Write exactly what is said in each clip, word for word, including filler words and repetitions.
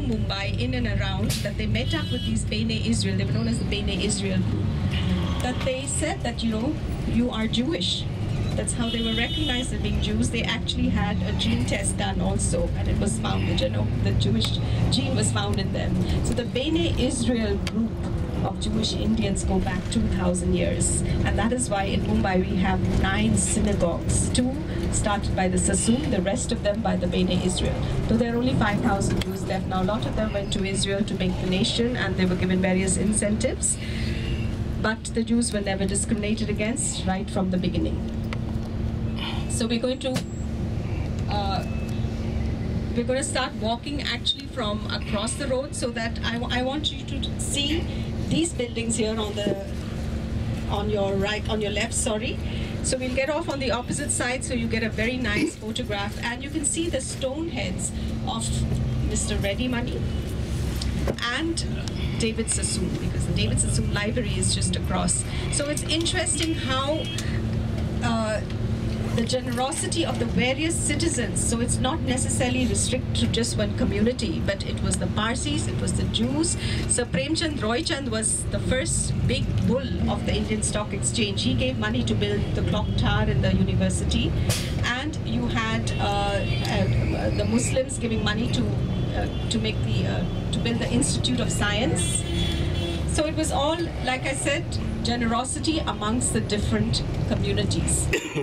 Mumbai, in and around, that they met up with these Bene Israel, they were known as the Bene Israel group, that they said that, you know, you are Jewish. That's how they were recognized as being Jews. They actually had a gene test done also, and it was found, the, you know, the Jewish gene was found in them. So the Bene Israel group of Jewish Indians go back two thousand years. And that is why in Mumbai we have nine synagogues, two started by the Sassoon, the rest of them by the Bene Israel. So there are only five thousand Jews left now. A lot of them went to Israel to make the nation, and they were given various incentives. But the Jews were never discriminated against right from the beginning. So we're going to uh, we're going to start walking actually from across the road, so that I, I want you to see these buildings here on the on your right, on your left, sorry. So we'll get off on the opposite side, so you get a very nice photograph, and you can see the stone heads of Mister Ready Money and David Sassoon, because the David Sassoon library is just across. So it's interesting how uh, the generosity of the various citizens, so it's not necessarily restricted to just one community, but it was the Parsis, it was the Jews. So Premchand Roychand was the first big bull of the Indian Stock Exchange. He gave money to build the clock tower in the university, and you had uh, uh, the Muslims giving money to uh, to make the uh, to build the Institute of Science. So it was all, like I said, generosity amongst the different communities.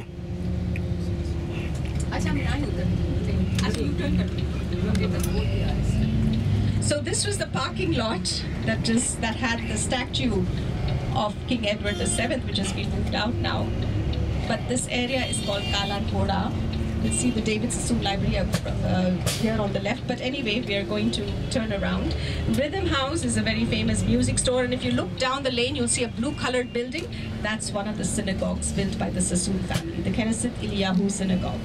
So this was the parking lot that is that had the statue of King Edward the seventh, which has been moved out now. But this area is called Kala Ghoda. You'll see the David Sassoon Library uh, here on the left. But anyway, we are going to turn around. Rhythm House is a very famous music store, and if you look down the lane, you'll see a blue-colored building. That's one of the synagogues built by the Sassoon family, the Knesset Eliyahu Synagogue.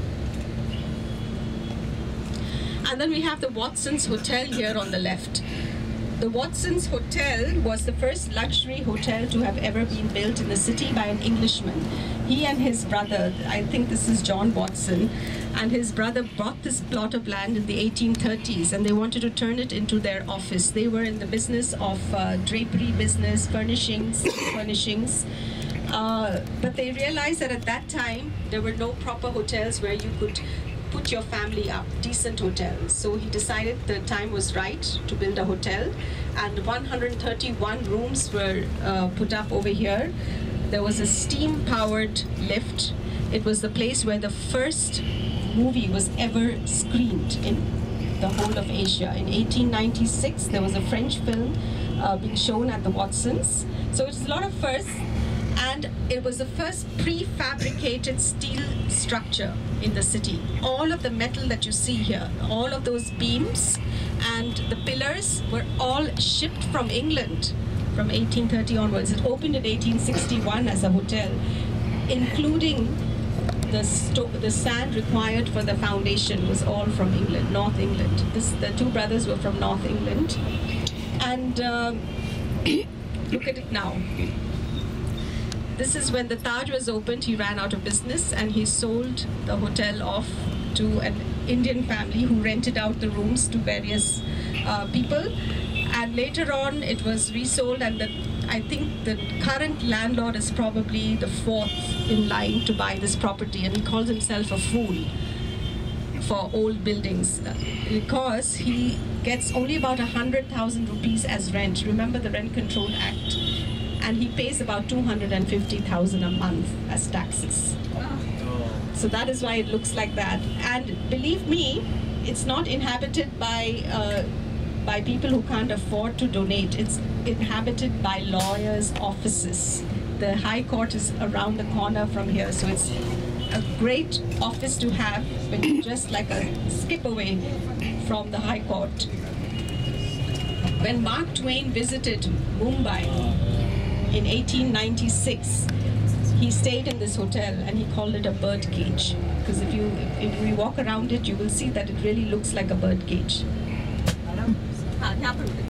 And then we have the Watson's Hotel here on the left. The Watson's Hotel was the first luxury hotel to have ever been built in the city by an Englishman. He and his brother, I think this is John Watson, and his brother bought this plot of land in the eighteen thirties, and they wanted to turn it into their office. They were in the business of uh, drapery business, furnishings, furnishings. Uh, but they realized that at that time, there were no proper hotels where you could put your family up, decent hotels. So he decided the time was right to build a hotel, and one hundred thirty-one rooms were uh, put up over here. There was a steam-powered lift. It was the place where the first movie was ever screened in the whole of Asia. In eighteen ninety-six, there was a French film uh, being shown at the Watsons. So it's a lot of firsts. And it was the first prefabricated steel structure in the city. All of the metal that you see here, all of those beams and the pillars were all shipped from England from eighteen thirty onwards. It opened in eighteen sixty-one as a hotel, including the, the sand required for the foundation was all from England, North England. This, the two brothers were from North England. And um, look at it now. This is when the Taj was opened. He ran out of business, and he sold the hotel off to an Indian family who rented out the rooms to various uh, people. And later on, it was resold, and the, I think the current landlord is probably the fourth in line to buy this property, and he calls himself a fool for old buildings because he gets only about one hundred thousand rupees as rent. Remember the Rent Control Act? And he pays about two hundred fifty thousand a month as taxes. So that is why it looks like that. And believe me, it's not inhabited by uh, by people who can't afford to donate. It's inhabited by lawyers' offices. The High Court is around the corner from here, so it's a great office to have when you're just like a skip away from the High Court. When Mark Twain visited Mumbai in eighteen ninety-six, he stayed in this hotel, and he called it a bird cage, because if you if, if we walk around it, you will see that it really looks like a bird cage.